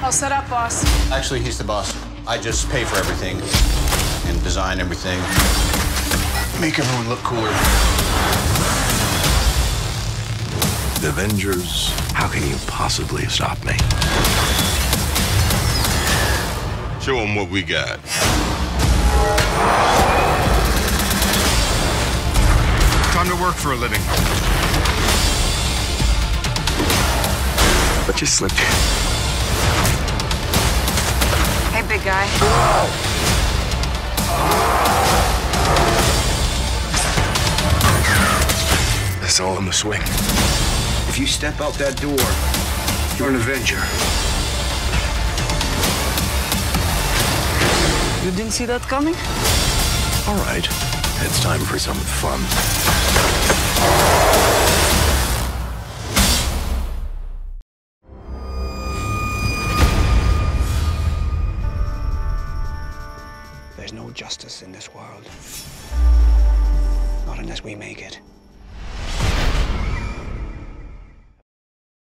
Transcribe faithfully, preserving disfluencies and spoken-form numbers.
All set up, boss. Actually, he's the boss. I just pay for everything and design everything. Make everyone look cooler. The Avengers, how can you possibly stop me? Show them what we got. Time to work for a living. But you slipped. Hey, big guy. That's all in the swing. If you step out that door, you're an Avenger. You didn't see that coming? All right, it's time for some fun. There's no justice in this world. Not unless we make it.